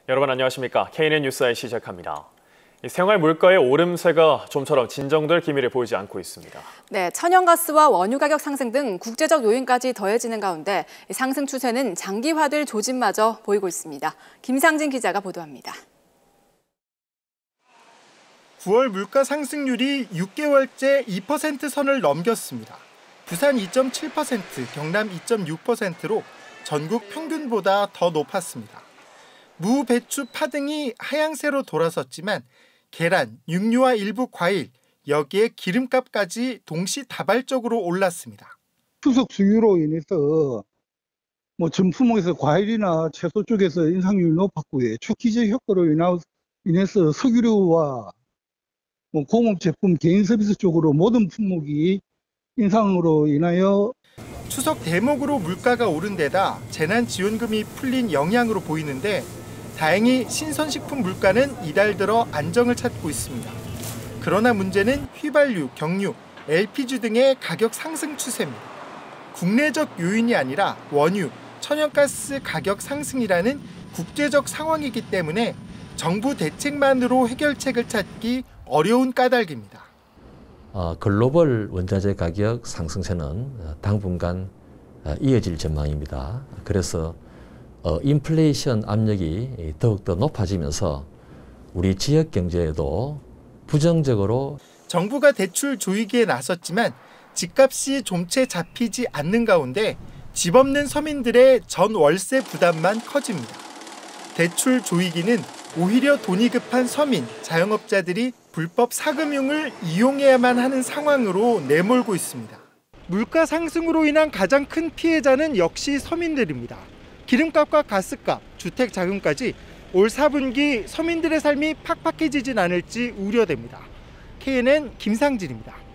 여러분 안녕하십니까? KNN 뉴스아이 시작합니다. 생활 물가의 오름세가 좀처럼 진정될 기미를 보이지 않고 있습니다. 네, 천연가스와 원유 가격 상승 등 국제적 요인까지 더해지는 가운데 상승 추세는 장기화될 조짐마저 보이고 있습니다. 김상진 기자가 보도합니다. 9월 물가 상승률이 6개월째 2% 선을 넘겼습니다. 부산 2.7%, 경남 2.6%로 전국 평균보다 더 높았습니다. 무, 배추, 파 등이 하향세로 돌아섰지만 계란, 육류와 일부 과일, 여기에 기름값까지 동시다발적으로 올랐습니다. 추석 수요로 인해서 전품목에서 과일이나 채소 쪽에서 인상률이 높았고요. 축기제 효과로 인해서 석유류와 공업 제품, 개인 서비스 쪽으로 모든 품목이 인상으로 인하여 추석 대목으로 물가가 오른 데다 재난지원금이 풀린 영향으로 보이는데 다행히 신선식품 물가는 이달 들어 안정을 찾고 있습니다. 그러나 문제는 휘발유, 경유, LPG 등의 가격 상승 추세입니다. 국내적 요인이 아니라 원유, 천연가스 가격 상승이라는 국제적 상황이기 때문에 정부 대책만으로 해결책을 찾기 어려운 까닭입니다. 글로벌 원자재 가격 상승세는 당분간 이어질 전망입니다. 그래서 인플레이션 압력이 더욱더 높아지면서 우리 지역 경제에도 부정적으로 정부가 대출 조이기에 나섰지만 집값이 좀채 잡히지 않는 가운데 집 없는 서민들의 전 월세 부담만 커집니다. 대출 조이기는 오히려 돈이 급한 서민, 자영업자들이 불법 사금융을 이용해야만 하는 상황으로 내몰고 있습니다. 물가 상승으로 인한 가장 큰 피해자는 역시 서민들입니다. 기름값과 가스값, 주택 자금까지 올 4분기 서민들의 삶이 팍팍해지진 않을지 우려됩니다. KNN 김상진입니다.